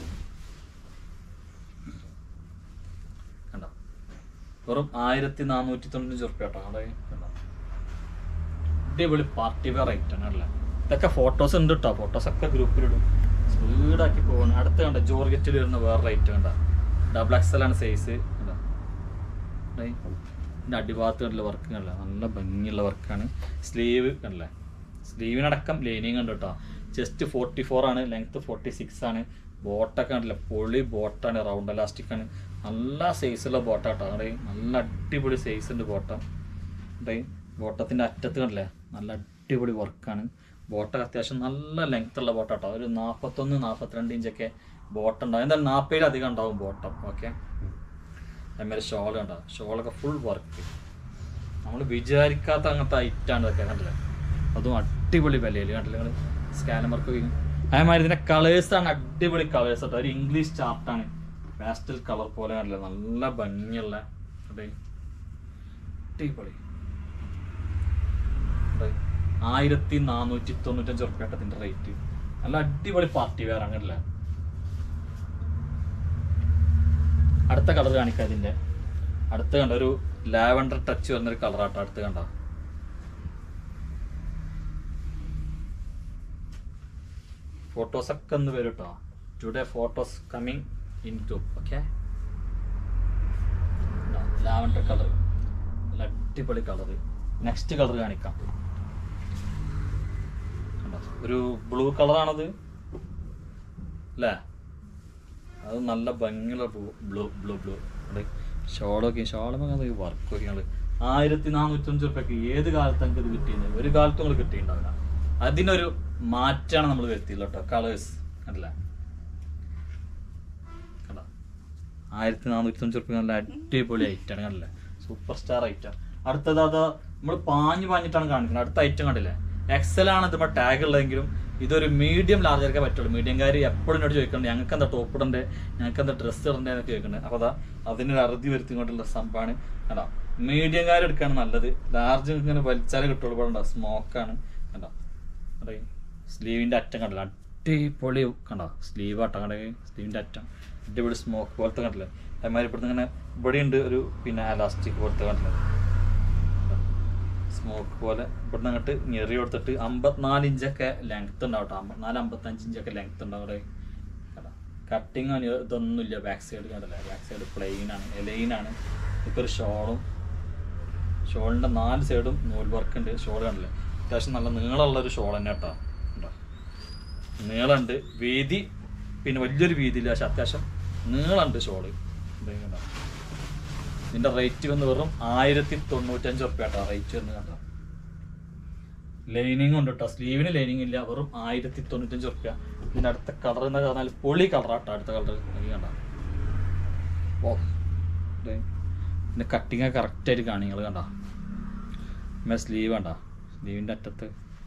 കണ്ടോ. വെറും ആയിരത്തി നാനൂറ്റി തൊണ്ണൂറ്റഞ്ച് ഉറുപ്പ്യ കേട്ടോ. അവിടെ കണ്ടോ അടിപൊളി പാർട്ടി വെയർ ഐറ്റാണ് അല്ലേ. ഇതൊക്കെ ഫോട്ടോസ് ഉണ്ട് കേട്ടോ, ഫോട്ടോസൊക്കെ ഗ്രൂപ്പിലിടും. സ്പീഡാക്കി പോകണം. അടുത്ത് കണ്ട ജോർഗറ്റിൽ വരുന്ന വേറെ റേറ്റ് കണ്ട ഡബിൾ എക്സൽ ആണ് സൈസ്. കണ്ടോ ഇതിൻ്റെ അടിഭാഗത്ത് കണ്ടില്ല വർക്ക് കണ്ടില്ല, നല്ല ഭംഗിയുള്ള വർക്കാണ്. സ്ലീവ് കണ്ടില്ലേ, സ്ലീവിനടക്കം ലൈനിങ് ഉണ്ട് കേട്ടോ. ചെസ്റ്റ് ഫോർട്ടി ഫോർ ആണ്, ലെങ്ത്ത് ഫോർട്ടി സിക്സ് ആണ്. ബോട്ടൊക്കെ കണ്ടില്ല പൊളി ബോട്ടാണ്, റൗണ്ട് എലാസ്റ്റിക് ആണ്. നല്ല സൈസുള്ള ബോട്ട കേട്ടോ. അവിടെ നല്ല അടിപൊളി സൈസ് ഉണ്ട് ബോട്ടം. അവിടെ ബോട്ടത്തിൻ്റെ അറ്റത്ത് കണ്ടില്ലേ നല്ല അടിപൊളി വർക്കാണ്. ബോട്ടൊക്കെ അത്യാവശ്യം നല്ല ലെങ്ത് ഉള്ള ബോട്ട കേട്ടോ. ഒരു നാൽപ്പത്തൊന്ന് നാൽപ്പത്തിരണ്ട് ഇഞ്ചൊക്കെ ബോട്ടം ഉണ്ടാവും. എന്തായാലും നാൽപ്പതിൽ അധികം ഉണ്ടാവും ബോട്ടം. ഓക്കെ അതുമാതിരി ഷോൾ ഉണ്ടാവും. ഷോളൊക്കെ ഫുൾ വർക്ക്, നമ്മൾ വിചാരിക്കാത്ത അങ്ങനത്തെ ഐറ്റാണ് ഇതൊക്കെ കണ്ടില്ലേ. അതും അടിപൊളി വിലയിൽ കണ്ടില്ല നിങ്ങൾ സ്കാലൻ വർക്ക്. അതേമാതിരി ഇതിൻ്റെ കളേഴ്സാണ് അടിപൊളി കളേഴ്സ് കേട്ടോ. ഒരു ഇംഗ്ലീഷ് ചാർട്ടാണ്, പാസ്റ്റൽ കളർ പോലെ കണ്ടില്ല, നല്ല ഭംഗിയുള്ള അടിപൊളി. ആയിരത്തി നാനൂറ്റി തൊണ്ണൂറ്റഞ്ച് ഉറുപ്പ്യ ഇതിൻ്റെ റേറ്റ്. നല്ല അടിപൊളി പാർട്ടി വെയർ അങ്ങനല്ലേ. അടുത്ത കളർ കാണിക്കാം. ഇതിൻ്റെ അടുത്ത് കണ്ട ഒരു ലാവൻഡർ ടച്ച് വരുന്നൊരു കളറാട്ടോ. അടുത്ത് കണ്ട ഫോട്ടോസൊക്കെ ഒന്ന് വരും കേട്ടോ. Today photos coming in two. Okay lavender colour നല്ല അടിപൊളി കളർ. നെക്സ്റ്റ് കളർ കാണിക്കാം. ഒരു ബ്ലൂ കളറാണത് അല്ലേ, അത് നല്ല ഭംഗിയുള്ള ബ്ലൂ ബ്ലൂ ബ്ലൂ ബ്ലൂ ഷോളൊക്കെ ഷോളൊക്കെ വർക്ക് ഒക്കെയാണ്. ആയിരത്തി നാനൂറ്റഞ്ച് റുപ്യക്ക് ഏത് കാലത്ത് നമുക്ക് ഇത് കിട്ടിയിരുന്നത്? ഒരു കാലത്തും നമ്മൾ കിട്ടിയിട്ടുണ്ടാവില്ല. അതിനൊരു മാറ്റാണ് നമ്മൾ വരുത്തിയില്ല കേട്ടോ. കളേഴ്സ് കണ്ടില്ല കണ്ട ആയിരത്തി നാനൂറ്റി തൊണ്ണൂറ്റി റുപ്യ നല്ല അടിപൊളി ഐറ്റാണ് കണ്ടില്ലേ, സൂപ്പർ സ്റ്റാർ ഐറ്റം. അടുത്തത് അത് നമ്മൾ പാഞ്ഞു പാഞ്ഞിട്ടാണ് കാണിക്കുന്നത്. അടുത്ത ഐറ്റം കണ്ടില്ലേ എക്സൽ ആണ് ഇത് ടാഗ് ഉള്ളതെങ്കിലും ഇതൊരു മീഡിയം ലാർജർക്കേ പറ്റുള്ളൂ. മീഡിയംകാർ എപ്പോഴും എന്നോട് ചോദിക്കണ്ടേ ഞങ്ങൾക്ക് എന്താ ടോപ്പ് ഇടണ്ടേ, ഞങ്ങൾക്ക് എന്താ ഡ്രസ്സ് ഇടണ്ടേ എന്നൊക്കെ ചോദിക്കണ്ടേ. അപ്പോൾ അതാ അതിനൊരു അറുതി വരുത്തിക്കൊണ്ടുള്ള സംഭവമാണ്. കണ്ടോ മീഡിയം കാര്യം എടുക്കാണ് നല്ലത്. ലാർജ് ഇങ്ങനെ വലിച്ചാൽ കിട്ടുള്ളൂ. ഇവിടെ സ്മോക്കാണ് കണ്ടോ. അതെ സ്ലീവിൻ്റെ അറ്റം കണ്ടല്ലോ അടിപൊളി കണ്ടോ. സ്ലീവ് ആട്ടം കണ്ട സ്ലീവിൻ്റെ അറ്റം അടിപൊളി സ്മോക്ക് പോലത്തെ കണ്ടില്ലേ. അതേമാതിരി ഇവിടുന്ന് ഇങ്ങനെ ഇവിടെ ഉണ്ട് ഒരു പിന്നെ അലാസ്റ്റിക് പോലത്തെ കണ്ടില്ലേ സ്മോക്ക് പോലെ. ഇവിടുന്ന് അങ്ങോട്ട് ഞെറി കൊടുത്തിട്ട് അമ്പത്തിനാല് ഇഞ്ചൊക്കെ ലെങ്ത്ത് ഉണ്ടാവും കേട്ടോ. അമ്പത്തിനാല് അമ്പത്തഞ്ച് ഇഞ്ചൊക്കെ ലെങ്ത്ത് ഉണ്ടാവും അവിടെ. കട്ടിങ് ഇതൊന്നുമില്ല. ബാക്ക് സൈഡ് കണ്ടല്ലേ ബാക്ക് സൈഡ് പ്ലെയിൻ ആണ് എലൈൻ ആണ്. ഇപ്പോൾ ഒരു ഷോളും ഷോളിൻ്റെ നാല് സൈഡും നൂൽ വർക്ക് ഉണ്ട്. ഷോൾ കണ്ടില്ലേ അത്യാവശ്യം നല്ല നീളമുള്ളൊരു ഷോൾ തന്നെ കേട്ടോ. ഉണ്ടോ നീളമുണ്ട് വീതി പിന്നെ വലിയൊരു വീതിയില്ല പക്ഷെ അത്യാവശ്യം നീളമുണ്ട് ഷോള്. കണ്ടോ ഇതിൻ്റെ റേറ്റ് വന്ന് വെറും ആയിരത്തി തൊണ്ണൂറ്റഞ്ച് ഉറുപ്പ്യ കേട്ടോ റേറ്റ് വന്ന് കണ്ടോ. ലൈനിങ് ഉണ്ട് കേട്ടോ. സ്ലീവിന് ലൈനിങ് ഇല്ല. വെറും ആയിരത്തി തൊണ്ണൂറ്റഞ്ച് ഉറുപ്പ്യ. ഇതിൻ്റെ അടുത്ത കളർ എന്ന് പറഞ്ഞാൽ പൊളി കളറാട്ടോ. അടുത്ത കളർ കണ്ട ഓ പിന്നെ കട്ടിങ് കറക്റ്റായിട്ട് കാണി നിങ്ങൾ കണ്ട. പിന്നെ സ്ലീവ് കണ്ട സ്ലീവിൻ്റെ അറ്റത്ത്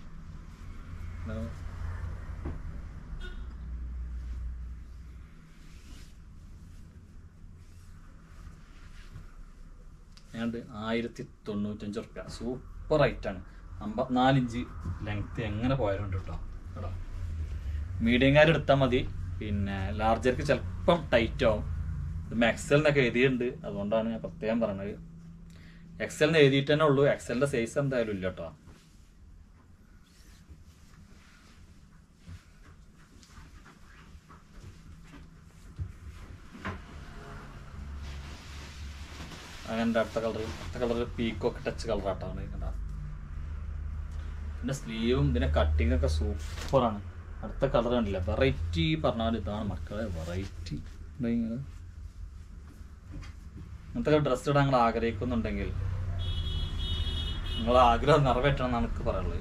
ഏതാണ്ട് ആയിരത്തി തൊണ്ണൂറ്റഞ്ച് ഉറുപ്പ്യ. സൂപ്പർ റൈറ്റാണ്. അമ്പത്തിനാല് ഇഞ്ച് ലെങ്ത്ത് എങ്ങനെ പോയാലുണ്ട് കേട്ടോ. കേട്ടോ മീഡിയംകാർ എടുത്താൽ മതി. പിന്നെ ലാർജർക്ക് ചിലപ്പം ടൈറ്റ് ആവും. ഇത് എക്സലിനൊക്കെ എഴുതിയിട്ടുണ്ട്. അതുകൊണ്ടാണ് ഞാൻ പ്രത്യേകം പറയണത്. എക്സലിന് എഴുതിയിട്ട് തന്നെ ഉള്ളൂ. എക്സലിൻ്റെ സൈസ് എന്തായാലും ഇല്ല കേട്ടോ. അങ്ങനെ അടുത്ത കളർ അടുത്ത കളർ പീക്കോക്ക് ടച്ച് കളറാട്ടാണ് കണ്ട. പിന്നെ സ്ലീവും ഇതിൻ്റെ കട്ടിങ് ഒക്കെ സൂപ്പറാണ്. അടുത്ത കളർ കണ്ടില്ല വെറൈറ്റി പറഞ്ഞാൽ ഇതാണ് മക്കളെ വെറൈറ്റി. ഇങ്ങനത്തെ ഡ്രസ്സ് ഇടാൻ നിങ്ങൾ ആഗ്രഹിക്കുന്നുണ്ടെങ്കിൽ നിങ്ങളെ ആഗ്രഹം നിറവേറ്റണം എന്നാണ് എനിക്ക് പറയാനുള്ളത്.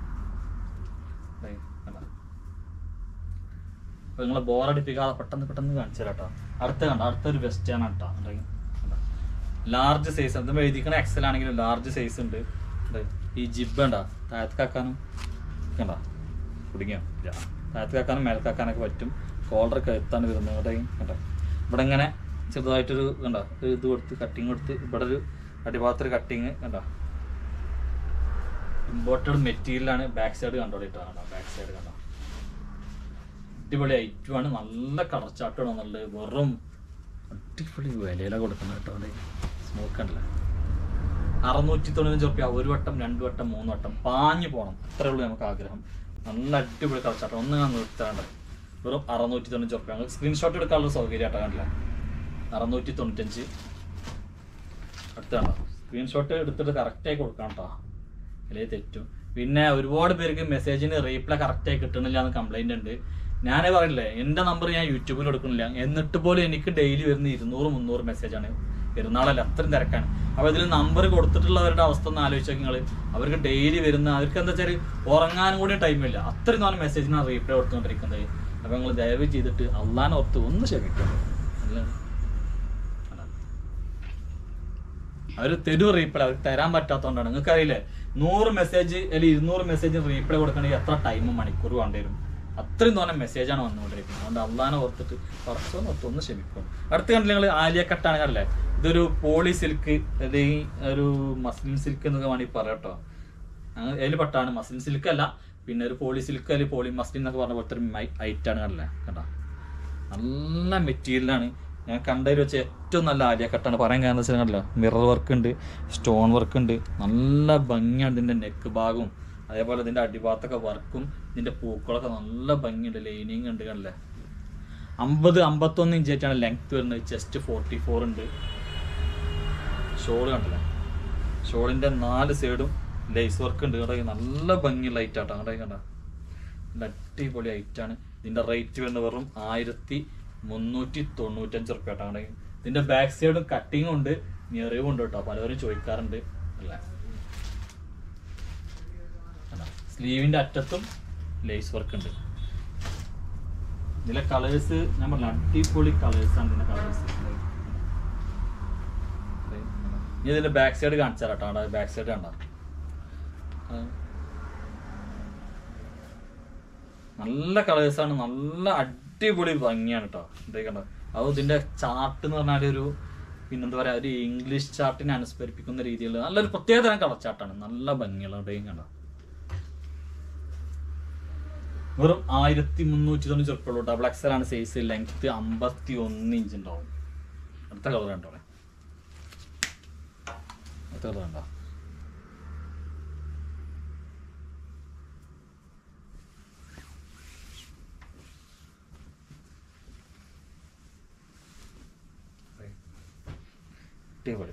അപ്പോൾ നിങ്ങൾ ബോറടിപ്പിക്കാതെ പെട്ടെന്ന് പെട്ടെന്ന് കാണിച്ചു തരാം കേട്ടോ. അടുത്ത കണ്ട അടുത്തൊരു വെസ്റ്റേൺ കേട്ടോ. ലാർജ് സൈസ് അത് എഴുതിക്കണ എക്സൽ ആണെങ്കിലും ലാർജ് സൈസ് ഉണ്ട്. ഈ ജിബ് ഉണ്ടാ താഴത്തേക്കാക്കാനും കണ്ട കുടുങ്ങിയോ ഇല്ല. താഴത്തേക്കാക്കാനും മേലക്കാക്കാനൊക്കെ പറ്റും. കോളർ കഴുത്താണ് വരുന്നത് ഇവിടെ കണ്ട. ഇവിടെ ഇങ്ങനെ ചെറുതായിട്ടൊരു കണ്ട ഇത് കൊടുത്ത് കട്ടിങ് കൊടുത്ത് ഇവിടെ ഒരു അടിഭാഗത്തൊരു കട്ടിങ് കണ്ട. ഇമ്പോർട്ടഡ് മെറ്റീരിയലാണ്. ബാക്ക് സൈഡ് കണ്ടോളിട്ടോ കണ്ടോ. ബാക്ക് സൈഡ് കണ്ടോ അടിപൊളി ഐറ്റമാണ്. നല്ല കളർ ചാട്ടാണ് നല്ലത്. വെറും അടിപൊളി വിലയില കൊടുക്കുന്നത് കേട്ടോ. അവിടെ സ്മോക്ക് ഉണ്ടല്ലേ. അറുന്നൂറ്റി തൊണ്ണൂറ്റഞ്ച് റുപ്യ ഒരു വട്ടം രണ്ട് വട്ടം മൂന്ന് വട്ടം പാഞ്ഞു പോകണം. അത്രേ ഉള്ളൂ നമുക്ക് ആഗ്രഹം. നല്ല അടിപൊളി കളർ ചാട്ടം. ഒന്ന് ഞാൻ നിർത്താണ്ട് വെറും അറുന്നൂറ്റി തൊണ്ണൂറ്റഞ്ച് റുപ്യ. ഞങ്ങൾക്ക് സ്ക്രീൻഷോട്ട് എടുക്കാനുള്ള സൗകര്യം ആട്ടോ കണ്ടില്ല. അറുന്നൂറ്റി തൊണ്ണൂറ്റഞ്ച് അടുത്ത കണ്ടോ. സ്ക്രീൻഷോട്ട് എടുത്തിട്ട് കറക്റ്റായി കൊടുക്കണം കേട്ടോ. അല്ലെങ്കിൽ തെറ്റും. പിന്നെ ഒരുപാട് പേർക്ക് മെസ്സേജിന് റീപ്ലൈ കറക്റ്റായി കിട്ടണില്ല എന്ന് കംപ്ലൈൻറ്റ് ഉണ്ട്. ഞാൻ പറയില്ലേ എൻ്റെ നമ്പർ ഞാൻ യൂട്യൂബിൽ എടുക്കുന്നില്ല. എന്നിട്ട് പോലും എനിക്ക് ഡെയിലി വരുന്ന ഇരുന്നൂറ് മുന്നൂറ് മെസ്സേജാണ്. പെരുന്നാളല്ല അത്രയും തിരക്കാണ്. അപ്പോൾ ഇതിൽ നമ്പർ കൊടുത്തിട്ടുള്ളവരുടെ അവസ്ഥ ഒന്ന് ആലോചിച്ചാൽ നിങ്ങൾ അവർക്ക് ഡെയിലി വരുന്ന അവർക്ക് എന്താ വെച്ചാൽ ഉറങ്ങാനും കൂടി ടൈമില്ല. അത്രയും തോന്നുന്ന മെസ്സേജിനാണ് റീപ്ലൈ കൊടുത്തുകൊണ്ടിരിക്കുന്നത്. അപ്പോൾ നിങ്ങൾ ദയവ് ചെയ്തിട്ട് അള്ളാനെ ഓർത്ത് ഒന്ന് ക്ഷമിക്കണം. അല്ല അവർ തരും റീപ്ലൈ. അവർക്ക് തരാൻ പറ്റാത്തതുകൊണ്ടാണ്. നിങ്ങൾക്കറിയില്ലേ നൂറ് മെസ്സേജ് അല്ലെങ്കിൽ ഇരുന്നൂറ് മെസ്സേജ് റീപ്ലൈ കൊടുക്കണമെങ്കിൽ എത്ര ടൈമും മണിക്കൂർ വേണ്ടി വരും. അത്രയും തോന്നെ മെസ്സേജാണ് വന്നുകൊണ്ടിരിക്കുന്നത്. അതുകൊണ്ട് അള്ളാനെ ഓർത്തിട്ട് കുറച്ചൊന്ന് ഓർത്ത് ഒന്ന് ക്ഷമിക്കും. അടുത്ത കണ്ടില്ല നിങ്ങൾ ആലിയ കട്ടാണ് കണ്ടല്ലേ. ഇതൊരു പോളി സിൽക്ക് അല്ലെങ്കിൽ ഒരു മസ്ലിൻ സിൽക്ക് എന്നൊക്കെ വേണമെങ്കിൽ പറയാം കേട്ടോ. അതിൽ പെട്ടാണ്. മസ്ലിൻ സിൽക്ക് അല്ല പിന്നെ ഒരു പോളി സിൽക്ക് അല്ലെങ്കിൽ പോളി മസ്ലിൻ എന്നൊക്കെ പറഞ്ഞ പോലത്തെ ഒരു ഐറ്റാണ് കണ്ടല്ലേ. കണ്ടോ നല്ല മെറ്റീരിയലാണ്. ഞാൻ കണ്ടതിൽ വെച്ച് ഏറ്റവും നല്ല ആലിയ കട്ടാണ്. പറയാൻ കാരണം വെച്ചാൽ കണ്ടല്ലോ മിറർ വർക്ക് ഉണ്ട്, സ്റ്റോൺ വർക്ക് ഉണ്ട്. നല്ല ഭംഗിയാണ് ഇതിൻ്റെ നെക്ക് ഭാഗവും. അതേപോലെ ഇതിൻ്റെ അടിഭാഗത്തൊക്കെ വർക്കും ഇതിൻ്റെ പൂക്കളൊക്കെ നല്ല ഭംഗിയുണ്ട്. ലൈനിങ് ഉണ്ട് കണ്ടല്ലേ. അമ്പത് അമ്പത്തൊന്ന് ഇഞ്ചായിട്ടാണ് ലെങ്ത് വരുന്നത്. ചെസ്റ്റ് ഫോർട്ടി ഫോർ ഉണ്ട്. ഷോൾ കണ്ടല്ലേ. ഷോളിൻ്റെ നാല് സൈഡും ലേസ് വർക്ക് ഉണ്ട്. കേട്ടോ നല്ല ഭംഗിയുള്ള ഐറ്റാട്ടോ. അങ്ങോട്ടേ കണ്ട നല്ല അടിപൊളി ഐറ്റാണ്. ഇതിൻ്റെ റേറ്റ് വരുന്നത് വെറും ആയിരത്തി മുന്നൂറ്റി തൊണ്ണൂറ്റഞ്ച് റുപ്യ കേട്ടോ. അങ്ങോട്ടേ ഇതിൻ്റെ ബാക്ക് സൈഡും കട്ടിങ്ങും ഉണ്ട് ഞെറിവും ഉണ്ട് കേട്ടോ. പലവരും ചോദിക്കാറുണ്ട് അല്ലേ. സ്ലീവിൻ്റെ അറ്റത്തും ലേസ് വർക്ക് ഉണ്ട്. ഇതിലെ കളേഴ്സ് ഞാൻ പറഞ്ഞ അടിപൊളി കളേഴ്സാണ്. ഇതിൻ്റെ കളേഴ്സ് ഇനി ഇതിൻ്റെ ബാക്ക് സൈഡ് കാണിച്ചാൽ കേട്ടോ. അവിടെ ബാക്ക് സൈഡ് കണ്ട നല്ല കളേഴ്സാണ്. നല്ല അടിപൊളി ഭംഗിയാണ് കേട്ടോ. ഇതേ കണ്ടോ. അത് ഇതിൻ്റെ ചാർട്ട് എന്ന് പറഞ്ഞാൽ ഒരു പിന്നെന്താ പറയുക, ഒരു ഇംഗ്ലീഷ് ചാർട്ടിനെ അനുസ്മരിപ്പിക്കുന്ന രീതിയിലുള്ള നല്ലൊരു പ്രത്യേക തരം കളർ ചാർട്ടാണ്. നല്ല ഭംഗിയുള്ള കണ്ടോ. വെറും ആയിരത്തി മുന്നൂറ്റി തൊണ്ണൂറ്റി ഉറുപ്പിയുള്ളൂ. ഡബിൾ എക്സൽ ആണ് സൈസ്. ലെങ്ത് അമ്പത്തി ഒന്ന് ഇഞ്ച് ഉണ്ടാവും. അടുത്ത കളർ കണ്ടോ, അടുത്ത കളർ കണ്ടോ. അടിപൊളി.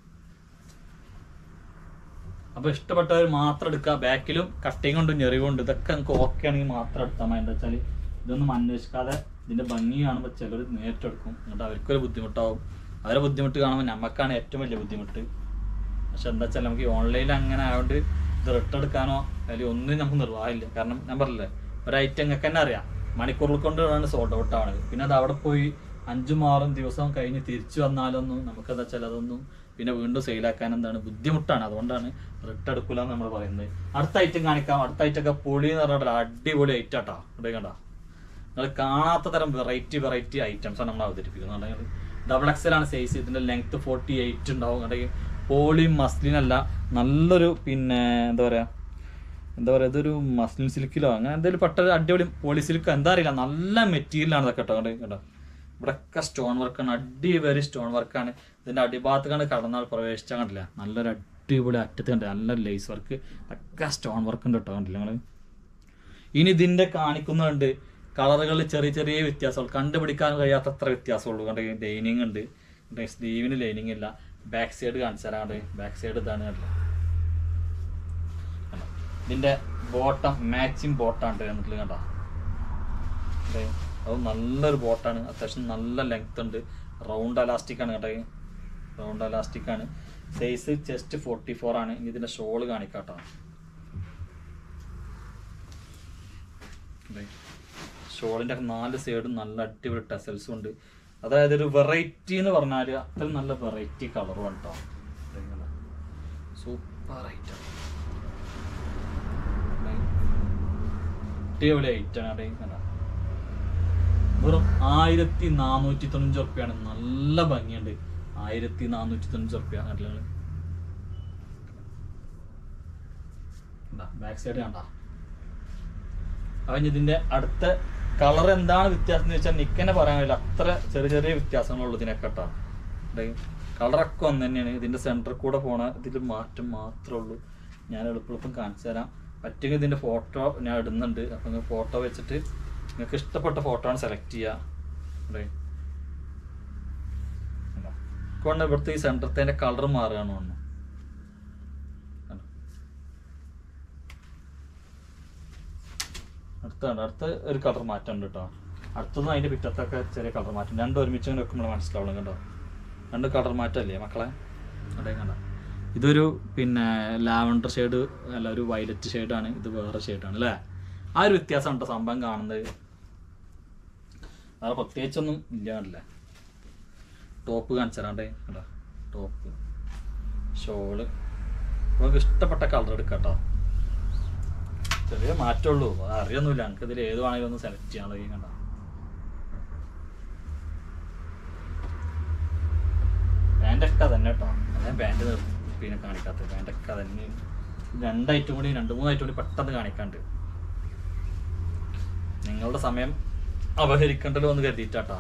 അപ്പോൾ ഇഷ്ടപ്പെട്ടവർ മാത്രം എടുക്കുക. ബാക്കിലും കട്ടിങ് കൊണ്ട് ഞെറിവുണ്ട്, ഇതൊക്കെ നമുക്ക് ഓക്കെ ആണെങ്കിൽ മാത്രം എടുത്താൽ മതി. എന്താ വെച്ചാൽ ഇതൊന്നും അന്വേഷിക്കാതെ ഇതിൻ്റെ ഭംഗി കാണുമ്പോൾ ചിലർ നേരിട്ടെടുക്കും. എന്നിട്ട് അവർക്കൊരു ബുദ്ധിമുട്ടാവും. അവരെ ബുദ്ധിമുട്ട് കാണുമ്പോൾ നമുക്കാണ് ഏറ്റവും വലിയ ബുദ്ധിമുട്ട്. പക്ഷെ എന്താ വെച്ചാൽ നമുക്ക് ഈ ഓൺലൈനിൽ അങ്ങനെ ആയതുകൊണ്ട് ഇത് റിട്ടേൺ എടുക്കാനോ അല്ലെങ്കിൽ ഒന്നും നമുക്ക് നിർവാഹമില്ല. കാരണം ഞാൻ പറഞ്ഞില്ലേ, ഒരു ഐറ്റം നിങ്ങൾക്ക് തന്നെ അറിയാം, മണിക്കൂറിൽ കൊണ്ടാണ് സോൾഡ് ഔട്ട് ആവുന്നത്. പിന്നെ അത് അവിടെ പോയി അഞ്ചും ആറും ദിവസം കഴിഞ്ഞ് തിരിച്ചു വന്നാലൊന്നും നമുക്കെന്താ വെച്ചാൽ അതൊന്നും പിന്നെ വീണ്ടും സെയിലാക്കാൻ എന്താണ് ബുദ്ധിമുട്ടാണ്. അതുകൊണ്ടാണ് റിട്ടേൺ എടുക്കില്ല എന്ന് നമ്മൾ പറയുന്നത്. അടുത്ത ഐറ്റം കാണിക്കാം. അടുത്ത ഐറ്റമൊക്കെ പൊളി എന്ന് പറഞ്ഞാൽ അടിപൊളി ഐറ്റം ആട്ടോ. ഇവിടെ കണ്ട നിങ്ങൾ കാണാത്ത തരം വെറൈറ്റി വെറൈറ്റി ഐറ്റംസാണ് നമ്മൾ അവതരിപ്പിക്കുന്നത്. ഡബിൾ എക്സൽ ആണ് സൈസ്. ഇതിൻ്റെ ലെങ്ത് ഫോർട്ടി എയ്റ്റ് ഉണ്ടാവും. അല്ലെങ്കിൽ പോളി മസ്ലിൻ അല്ല, നല്ലൊരു പിന്നെ എന്താ പറയുക എന്താ പറയുക ഇതൊരു മസ്ലിൻ സിൽക്കിലോ അങ്ങനെ എന്തെങ്കിലും പെട്ട അടിപൊളി പോളി സിൽക്കോ എന്താ അറിയില്ല, നല്ല മെറ്റീരിയലാണ് ഇതൊക്കെ കേട്ടോ. കേട്ടോ ഇവിടെയൊക്കെ സ്റ്റോൺ വർക്കാണ്, അടിപൊളി സ്റ്റോൺ വർക്കാണ്. ഇതിൻ്റെ അടിഭാഗത്ത് കണ്ട് കടന്നാൽ പ്രവേശിച്ചാൽ കണ്ടില്ല, നല്ലൊരു അടിപൊളി അറ്റത്ത് കണ്ടില്ല, നല്ലൊരു ലേസ് വർക്ക്, ഒക്കെ സ്റ്റോൺ വർക്ക് ഉണ്ട് കേട്ടോ. കണ്ടില്ല നിങ്ങൾ. ഇനി ഇതിൻ്റെ കാണിക്കുന്നുണ്ട് കളറുകളിൽ ചെറിയ ചെറിയ വ്യത്യാസങ്ങൾ, കണ്ടുപിടിക്കാൻ കഴിയാത്തത്ര വ്യത്യാസമുള്ളൂ. കണ്ട ലൈനിങ് ഉണ്ട്, സ്ലീവിന് ലൈനിങ് ഇല്ല. ബാക്ക് സൈഡ് കാണിച്ചു തരാണ്ട്. ബാക്ക് സൈഡ് ഇതാണ് കണ്ടില്ല. ഇതിൻ്റെ ബോട്ടം മാച്ചിങ് ബോട്ടാണ് എന്നിട്ട് കണ്ട. അത് നല്ലൊരു ബോട്ടാണ്, അത്യാവശ്യം നല്ല ലെങ്ത് ഉണ്ട്. റൗണ്ട് അലാസ്റ്റിക് ആണ് കേട്ടോ, റൗണ്ട് അലാസ്റ്റിക് ആണ്. സൈസ് ചെസ്റ്റ് ഫോർട്ടി ഫോർ ആണ്. ഇനി ഇതിൻ്റെ ഷോള് കാണിക്കാട്ടോ. ഷോളിൻ്റെ നാല് സൈഡും നല്ല അടിപൊളി ടെസൽസും ഉണ്ട്. അതായത് ഒരു വെറൈറ്റി എന്ന് പറഞ്ഞാൽ അത്ര നല്ല വെറൈറ്റി കളറും ആണ് കേട്ടോ. സൂപ്പർ ഐറ്റം, അടിപൊളി ഐറ്റാണ് കേട്ടോ. വെറും ആയിരത്തി നാനൂറ്റി തൊണ്ണൂറ്റി ഉറുപ്പ്യാണ്. നല്ല ഭംഗിയുണ്ട്. ആയിരത്തി നാനൂറ്റി തൊണ്ണൂറ്റി ഉറുപ്പ്യ കണ്ടില്ല. ബാക്ക് സൈഡ് കണ്ട. അപ്പം ഇതിൻ്റെ അടുത്ത കളർ എന്താണ് വ്യത്യാസം എന്ന് വെച്ചാൽ നിക്കന്നെ പറയാൻ കഴിയില്ല, അത്ര ചെറിയ ചെറിയ വ്യത്യാസങ്ങളുള്ളൂ ഇതിനൊക്കെ കേട്ടോ. കളറൊക്കെ ഒന്ന് തന്നെയാണ്. ഇതിൻ്റെ സെൻറ്ററിൽ കൂടെ പോണ ഇതിൽ മാറ്റം മാത്രമേ ഉള്ളൂ. ഞാൻ എളുപ്പം കാണിച്ചു തരാം. പറ്റുമെങ്കിൽ ഇതിൻ്റെ ഫോട്ടോ ഞാൻ ഇടുന്നുണ്ട്. അപ്പം ഫോട്ടോ വെച്ചിട്ട് നിങ്ങൾക്ക് ഇഷ്ടപ്പെട്ട ഫോട്ടോ ആണ് സെലക്ട് ചെയ്യുക. അല്ലേ കൊണ്ട് ഇവിടുത്തെ ഈ സെൻറ്ററത്തെ കളർ മാറുകയാണ് ഒന്ന്. അടുത്താണ് അടുത്ത ഒരു കളർ മാറ്റം ഉണ്ട് കേട്ടോ. അടുത്തതും അതിൻ്റെ പിറ്റത്തൊക്കെ ചെറിയ കളർ മാറ്റം. രണ്ടും ഒരുമിച്ച് ഇങ്ങനെ വെക്കുമ്പോൾ മനസ്സിലാവണം കണ്ടോ. രണ്ട് കളർ മാറ്റമല്ലേ മക്കളെ. അവിടെ കണ്ടോ. ഇതൊരു പിന്നെ ലാവണ്ടർ ഷെയ്ഡ് അല്ല, ഒരു വയലറ്റ് ഷെയ്ഡാണ്. ഇത് വേറെ ഷെയ്ഡാണ് അല്ലേ. ആ ഒരു വ്യത്യാസം കേട്ടോ സംഭവം കാണുന്നത്. വേറെ പ്രത്യേകിച്ചൊന്നും ഇല്ല കണ്ടില്ല. ടോപ്പ് കാണിച്ചരാണ്ടേ കേട്ടോ. ടോപ്പ് ഷോള് നമുക്ക് ഇഷ്ടപ്പെട്ട കളർ എടുക്കാം കേട്ടോ. ചെറിയ മാറ്റമുള്ളൂ, അറിയൊന്നുമില്ല. നമുക്ക് ഇതിൽ ഏത് വേണമെങ്കിലും ഒന്ന് സെലക്ട് ചെയ്യാനുള്ള ഈ കണ്ടോ. പാൻറ്റൊക്കെ തന്നെ കേട്ടോ. ഞാൻ പാൻറ്റ് പിന്നെ കാണിക്കാത്തത്. പാൻറ്റൊക്കെ തന്നെ രണ്ടായിട്ടും കൂടി രണ്ട് മൂന്നായിട്ടും കൂടി പെട്ടെന്ന് കാണിക്കാണ്ട് നിങ്ങളുടെ സമയം അപഹരിക്കണ്ടല്ലോ എന്ന് കരുതിയിട്ടാട്ടോ.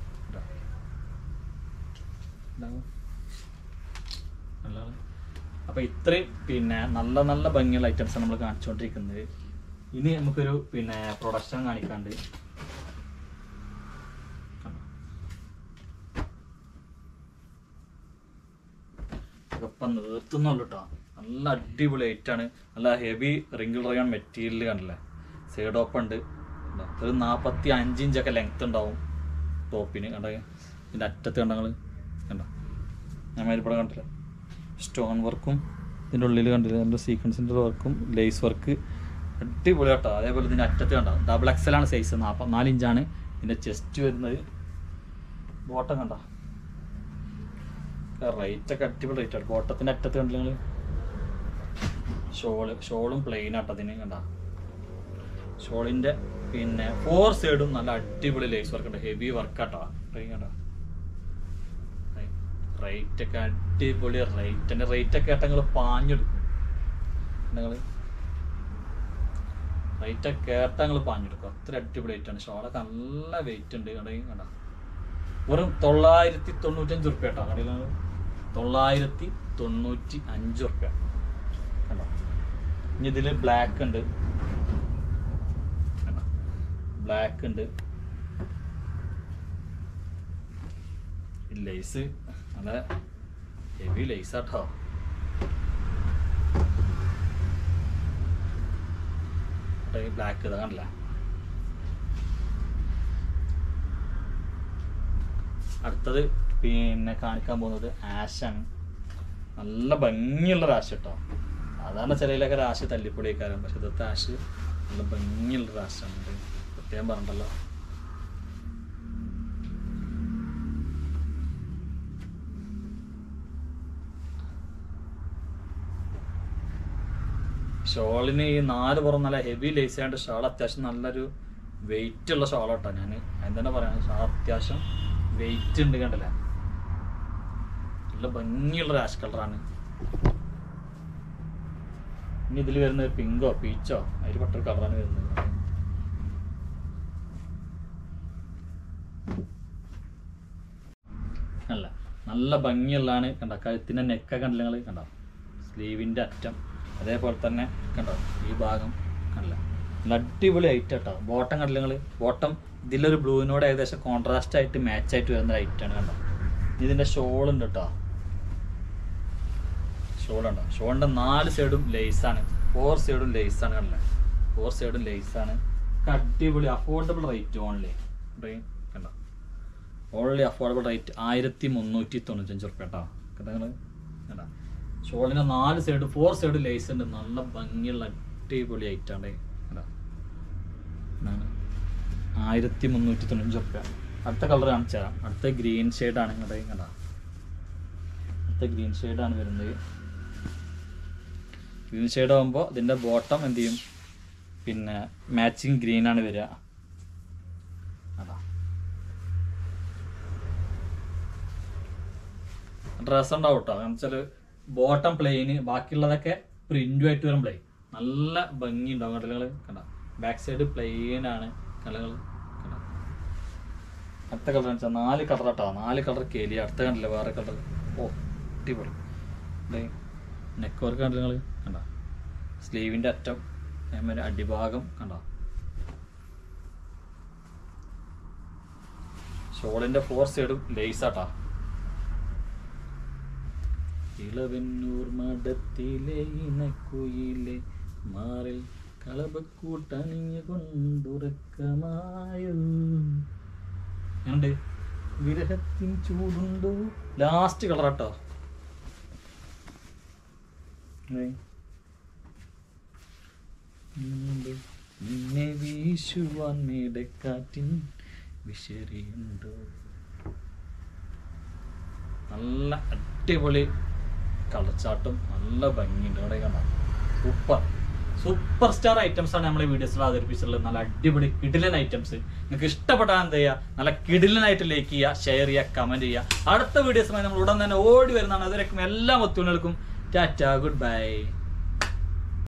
അപ്പൊ ഇത്രയും പിന്നെ നല്ല നല്ല ഭംഗിയുള്ള ഐറ്റംസാണ് നമ്മൾ കാണിച്ചുകൊണ്ടിരിക്കുന്നത്. ഇനി നമുക്കൊരു പിന്നെ പ്രൊഡക്ഷൻ കാണിക്കാണ്ട്. ഇപ്പം നിർത്തുന്നുള്ളൂ കേട്ടോ. നല്ല അടിപൊളി ഐറ്റാണ്. നല്ല ഹെവി റിങ്കിൾ റയോൺ മെറ്റീരിയൽ കണ്ടില്ലേ. സൈഡ് ഓപ്പൺ ഉണ്ട്. ഒരു നാൽപ്പത്തി അഞ്ച് ഇഞ്ചൊക്കെ ലെങ്ത് ഉണ്ടാവും ടോപ്പിന്. കണ്ട ഇതിൻ്റെ അറ്റത്ത് കണ്ടങ്ങൾ കണ്ടോ. ഞാൻ ഇവിടെ കണ്ടില്ല സ്റ്റോൺ വർക്കും ഇതിൻ്റെ ഉള്ളിൽ കണ്ടില്ല. നല്ല സീക്വൻസിൻ്റെ വർക്കും ലേസ് വർക്ക് അടിപൊളി കേട്ടോ. അതേപോലെ ഇതിൻ്റെ അറ്റത്ത് കണ്ടോ. ഡബിൾ എക്സലാണ് സൈസ്. നാൽപ്പത്തിനാല് ഇഞ്ചാണ് ഇതിൻ്റെ ചെസ്റ്റ് വരുന്നത്. ബോട്ടം കണ്ടോ. റേറ്റൊക്കെ അടിപൊളി റേറ്റാണ്. ബോട്ടത്തിൻ്റെ അറ്റത്ത് കണ്ടില്ല നിങ്ങൾ. ഷോള് ഷോളും പ്ലെയിൻ ആട്ടോ അതിന് കണ്ട. ഷോളിൻ്റെ പിന്നെ ഫോർ സൈഡും നല്ല അടിപൊളി ലേസ് വർക്ക് ഉണ്ട്. ഹെവി വർക്കാട്ടോ. കണ്ടോ റേറ്റ് ഒക്കെ അടിപൊളി റേറ്റ് എൻ്റെ റേറ്റ് ഒക്കെ ഏട്ടാ നിങ്ങൾ പാഞ്ഞെടുക്കും നിങ്ങൾ റേറ്റ് ഒക്കെ ഏട്ടാ നിങ്ങൾ പാഞ്ഞെടുക്കും അത്ര അടിപൊളി റേറ്റാണ് ഷോളൊക്കെ നല്ല വെയിറ്റ് ഉണ്ട് കടയിൽ കണ്ട വെറും തൊള്ളായിരത്തി തൊണ്ണൂറ്റഞ്ച് റുപ്യ കേട്ടോ കടയിൽ തൊള്ളായിരത്തി തൊണ്ണൂറ്റി അഞ്ച് റുപ്യ കണ്ടോ ഇനി ഇതിൽ ബ്ലാക്ക് ഉണ്ട് ബ്ലാക്ക് ഉണ്ട് ലേസ് നല്ല ഹെവി ലേസ് ആട്ടോ ബ്ലാക്ക് ഇതാ കണ്ടില്ല അടുത്തത് പിന്നെ കാണിക്കാൻ പോകുന്നത് ആഷാണ് നല്ല ഭംഗിയുള്ള ആഷ് കേട്ടോ സാധാരണ ചിലയിലൊക്കെ ആഷ് തല്ലിപ്പൊളിയേക്കാരും പക്ഷെ ഇതത്തെ ആഷ് നല്ല ഭംഗിയുള്ള ആഷാണ് പ്രത്യേകം പറഞ്ഞിട്ടല്ലോ ഷോളിന് ഈ നാല് പുറം നല്ല ഹെവി ലേസ് ആയിട്ട് ഷാൾ അത്യാവശ്യം നല്ലൊരു വെയിറ്റ് ഉള്ള ഷാൾ കേട്ടോ ഞാൻ അതിന് തന്നെ പറയാം ഷാൾ അത്യാവശ്യം വെയിറ്റ് ഉണ്ട് കണ്ടല്ലേ നല്ല ഭംഗിയുള്ള രാഷ് കളറാണ് ഇനി ഇതിൽ വരുന്നത് പിങ്കോ പീച്ചോ അതിൽ പെട്ടൊരു കളറാണ് വരുന്നത് അല്ല നല്ല ഭംഗിയുള്ളതാണ് കണ്ട കഴുത്തിൻ്റെ നെക്കൊക്കെ കണ്ടില്ല നിങ്ങൾ കണ്ടോ സ്ലീവിൻ്റെ അറ്റം അതേപോലെ തന്നെ കണ്ടോ ഈ ഭാഗം കണ്ടില്ല നല്ല അടിപൊളി ഐറ്റം കേട്ടോ ബോട്ടം കണ്ടില്ല നിങ്ങൾ ബോട്ടം ഇതിലൊരു ബ്ലൂവിനോട് ഏകദേശം കോൺട്രാസ്റ്റ് ആയിട്ട് മാച്ച് ആയിട്ട് വരുന്ന ഐറ്റാണ് കണ്ടോ ഇതിൻ്റെ ഷോൾ ഉണ്ട് കേട്ടോ ഷോൾ ഉണ്ടോ ഷോളിൻ്റെ നാല് സൈഡും ലേസാണ് ഫോർ സൈഡും ലേസാണ് കണ്ടില്ല ഫോർ സൈഡും ലേസാണ് അടിപൊളി അഫോർഡബിൾ റേറ്റ് ഓൺലി കണ്ടോ ഓൺലി അഫോർഡബിൾ റേറ്റ് ആയിരത്തി മുന്നൂറ്റി തൊണ്ണൂറ്റഞ്ച് റുപ്യ കേട്ടോ കേട്ടോ നിങ്ങൾ കണ്ടോ ഷോളിൻ്റെ നാല് സൈഡ് ഫോർ സൈഡ് ലേസ് ഉണ്ട് നല്ല ഭംഗിയുള്ള അടിപൊളി ഐറ്റാണ് കേട്ടോ ആയിരത്തി മുന്നൂറ്റി തൊണ്ണൂറ്റഞ്ച് റുപ്യ അടുത്ത കളർ കാണിച്ചു തരാം അടുത്ത ഗ്രീൻ ഷെയ്ഡാണ് ഇങ്ങോട്ട് കണ്ടോ അടുത്ത ഗ്രീൻ ഷെയ്ഡാണ് വരുന്നത് ഗ്രീൻ ഷെയ്ഡ് ആകുമ്പോൾ ഇതിൻ്റെ ബോട്ടം എന്ത് ചെയ്യും പിന്നെ മാച്ചിങ് ഗ്രീനാണ് വരിക അതാ ഡ്രസ്സ് ഉണ്ടാവും കേട്ടോ എന്ന് വെച്ചാൽ ബോട്ടം പ്ലെയിന് ബാക്കിയുള്ളതൊക്കെ പ്രിന്റുമായിട്ട് വരും പ്ലെയിൻ നല്ല ഭംഗി ഉണ്ടാവും കടലുകൾ കണ്ട ബാക്ക് സൈഡ് പ്ലെയിൻ ആണ് കടലുകൾ കണ്ട അടുത്ത കളർ വെച്ചാൽ നാല് കളർ കേട്ടോ നാല് കളർ കേലി അടുത്ത കണ്ടില്ല വേറെ കളർ ഓ അടിപൊളി നെക്ക് വർക്ക് കണ്ടങ്ങൾ കണ്ട സ്ലീവിൻ്റെ അറ്റം അതേമാതിരി അടിഭാഗം കണ്ട ഷോളിൻ്റെ ഫോർ സൈഡും ലേസാട്ടാ ഇളവന്നൂർ മഠത്തിലെ ഇണക്കുയിലെ മാറിൽ കളപക്കൂട്ടണിഞ്ഞു കൊണ്ടുറക്കമായോ ഉണ്ട് വിരഹത്തിൻ ചൂടുണ്ടോ ലാസ്റ്റ് കളർ കേട്ടോ നിന്നെ വീശുവാൻ മേടക്കാറ്റിൻ വിശറിയുണ്ടോ നല്ല അടിപൊളി കളർ ചാർട്ടും നല്ല ഭംഗിയുണ്ട് അവിടെ കണ്ട സൂപ്പർ സൂപ്പർ സ്റ്റാർ ഐറ്റംസ് ആണ് നമ്മൾ ഈ വീഡിയോസിൽ അവതരിപ്പിച്ചിട്ടുള്ളത് നല്ല അടിപൊളി കിടിലൻ ഐറ്റംസ് നിങ്ങൾക്ക് ഇഷ്ടപ്പെട്ടാൽ എന്ത് ചെയ്യുക നല്ല കിടിലനായിട്ട് ലൈക്ക് ചെയ്യുക ഷെയർ ചെയ്യുക കമന്റ് ചെയ്യുക അടുത്ത വീഡിയോസുമായി നമ്മൾ ഉടൻ തന്നെ ഓടി വരുന്നതാണ് അതുവരെക്കും എല്ലാ ഒത്തുകൾക്കും ടാറ്റ ഗുഡ് ബൈ.